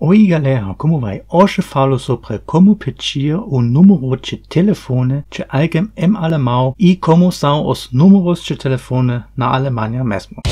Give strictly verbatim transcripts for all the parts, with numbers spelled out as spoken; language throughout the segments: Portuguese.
Oi galera, como vai? Hoje falo sobre como pedir o número de telefone de alguém em alemão e como são os números de telefone na Alemanha mesmo.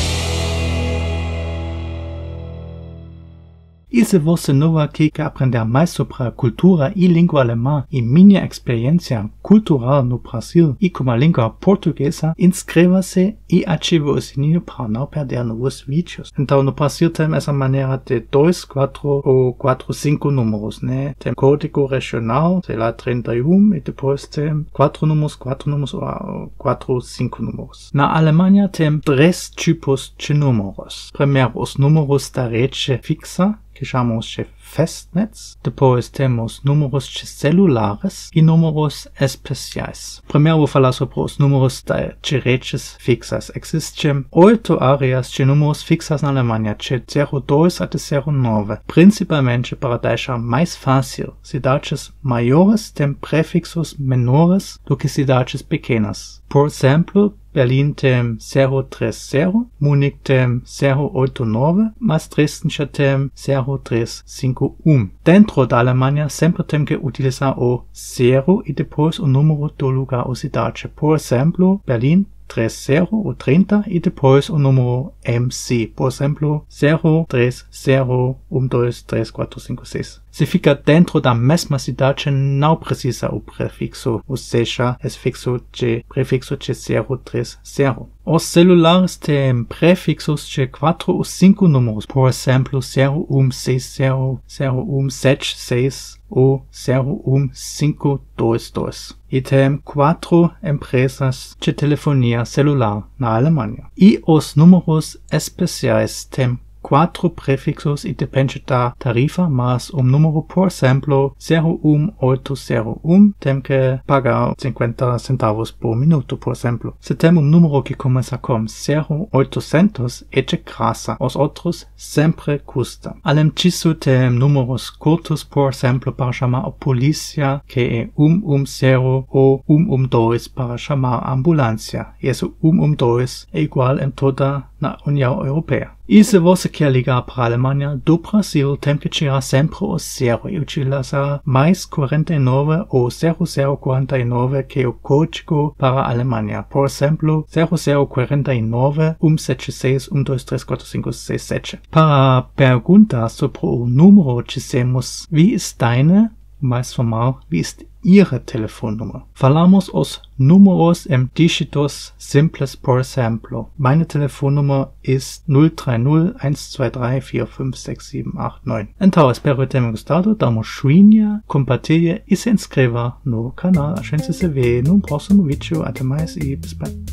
E se você não aqui quer aprender mais sobre a cultura e língua alemã e minha experiência cultural no Brasil e com a língua portuguesa, inscreva-se e ative o sininho para não perder novos vídeos. Então no Brasil tem essa maneira de dois, quatro ou quatro, cinco números, né? Tem código regional, sei lá, trinta e um, e depois tem quatro números, quatro números ou quatro, cinco números. Na Alemanha tem três tipos de números. Primeiro, os números da rede fixa, que chamamos de Festnetz. Depois temos números de celulares e números especiais. Primeiro vou falar sobre os números de redes fixas. Existem oito áreas de números fixas na Alemanha, de zero dois até zero nove, principalmente para deixar mais fácil. Cidades maiores têm prefixos menores do que cidades pequenas. Por exemplo, Berlin tem zero três zero, Munique tem zero oito nove, mas Dresden já tem zero três cinco um. Dentro da Alemanha sempre tem que utilizar o zero e depois o número do lugar ou cidade. Por exemplo, Berlin três zero ou trinta e depois o número M C. Por exemplo, zero três zero um dois três quatro cinco seis. Se fica dentro da mesma cidade, não precisa o prefixo, ou seja, é fixo de prefixo de zero três zero. Os celulares têm prefixos de quatro ou cinco números, por exemplo, zero um seis zero, zero um sete seis ou zero um cinco dois dois. E tem quatro empresas de telefonia celular na Alemanha. E os números especiais têm quatro prefixos e depende da tarifa, mas um número, por exemplo, zero um oito zero um, tem que pagar cinquenta centavos por minuto, por exemplo. Se tem um número que começa com zero oitocentos, é de graça. Os outros sempre custam. Além disso, tem números curtos, por exemplo, para chamar a polícia, que é um um zero ou um um dois para chamar a ambulância. E esse um um dois é igual em toda a União Europeia. E se você quer ligar para a Alemanha do Brasil, tem que tirar sempre o zero e utilizar mais quarenta e nove ou zero zero quarenta e nove, que é o código para a Alemanha. Por exemplo, zero zero quarenta e nove um sete seis um dois três quatro cinco seis sete. Para perguntar sobre o número, dizemos: wie ist deine? Mais formal, wie ist Ihre Telefonnummer? Falamos os números em dígitos simples, por exemplo. Meine Telefonnummer ist null drei null eins zwei drei vier fünf sechs sieben acht nove. Então, espero que tenham gostado. Dá uma joinha, compartilhe e se inscreva no canal. A gente se vê no próximo vídeo. Até mais e bis bald.